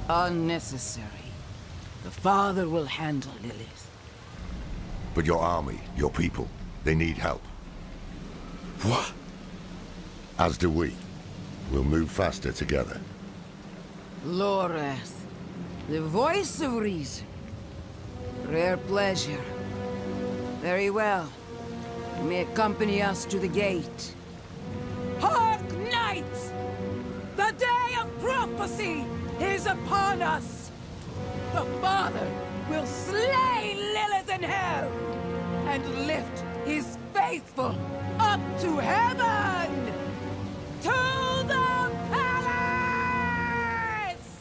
Unnecessary. The father will handle Lilith. But your army, your people, they need help. What? As do we. We'll move faster together. Loreth, the voice of reason. Rare pleasure. Very well. You may accompany us to the gate. Hark, knights! The day of prophecy is upon us! The Father will slay Lilith in hell, and lift his faithful up to heaven! To the palace!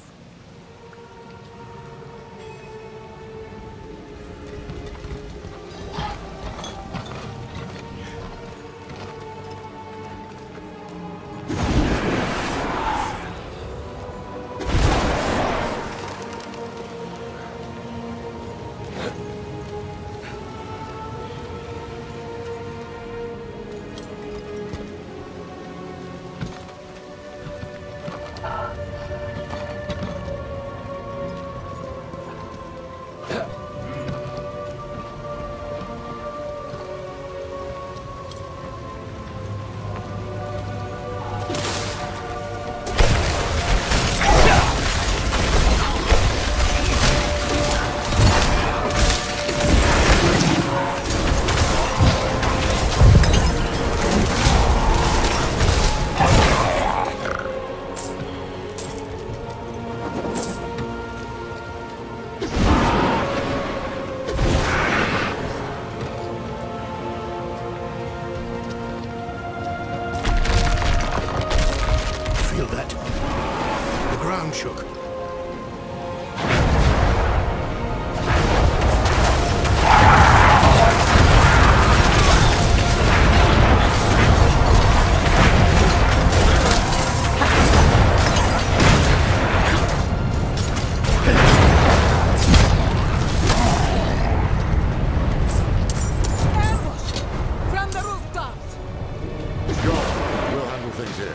Shook. From the rooftops! Go. We'll handle things here.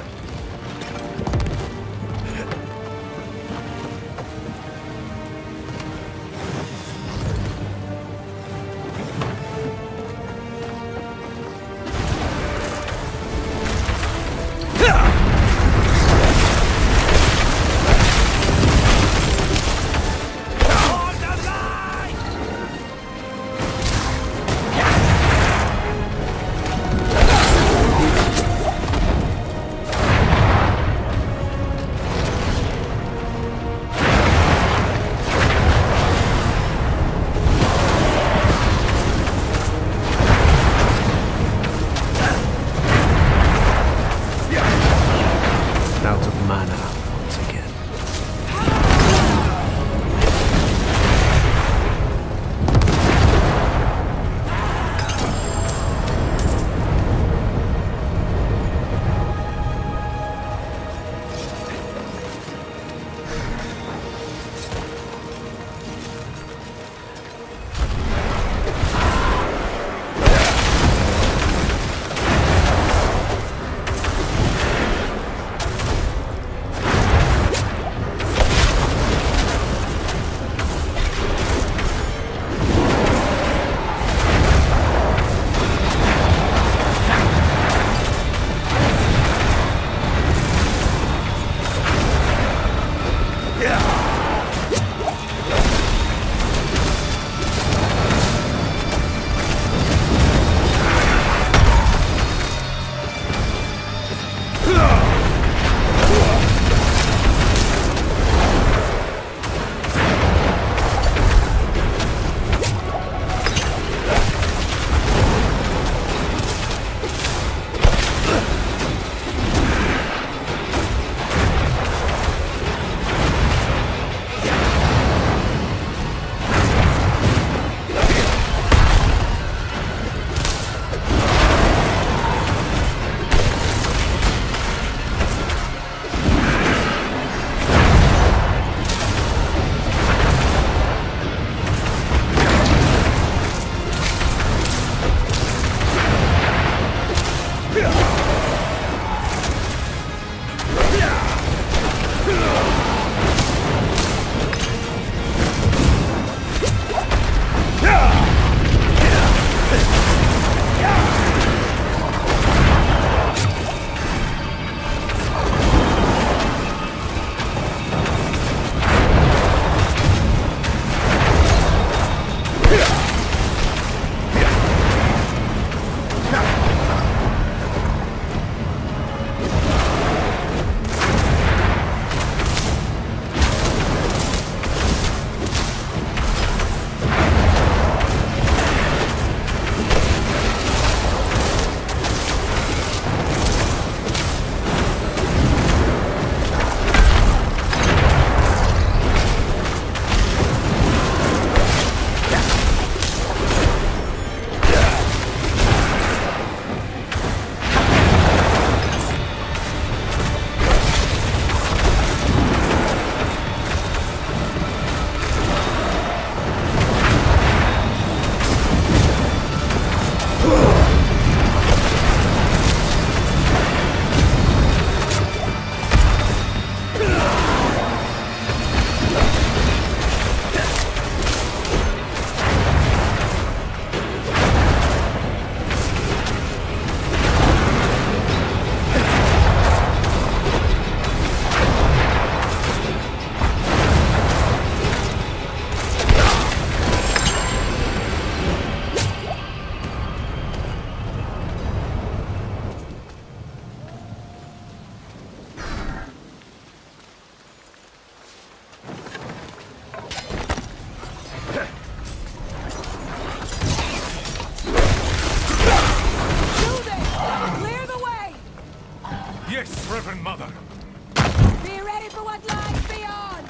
Yes, Reverend Mother. Be ready for what lies beyond!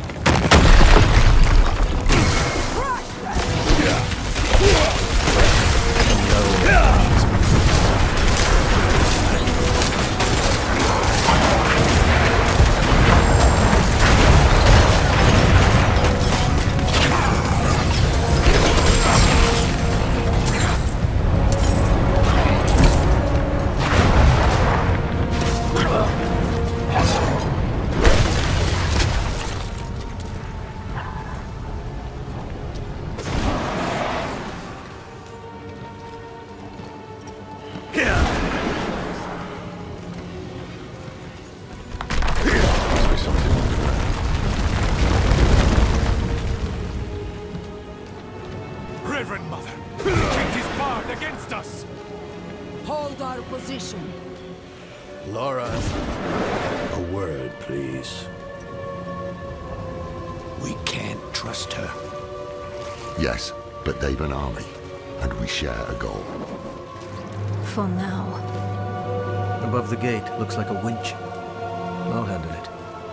Crush Reverend Mother, the king is barred against us! Hold our position. Laura, A word, please. we can't trust her. Yes, but they've an army, and we share a goal. For now. Above the gate, looks like a winch. I'll handle it.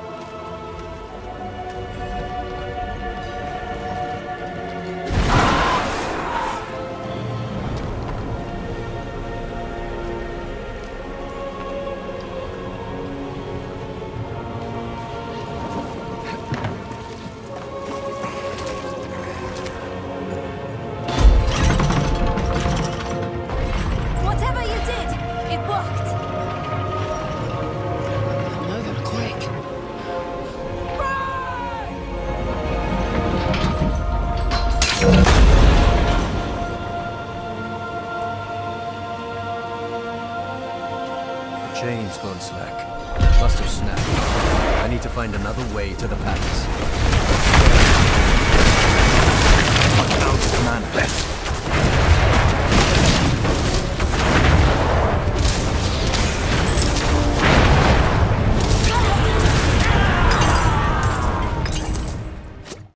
Whatever you did, it worked. Another quake. The chain's gone slack. Must have snapped. I need to find another way to the palace. Commander.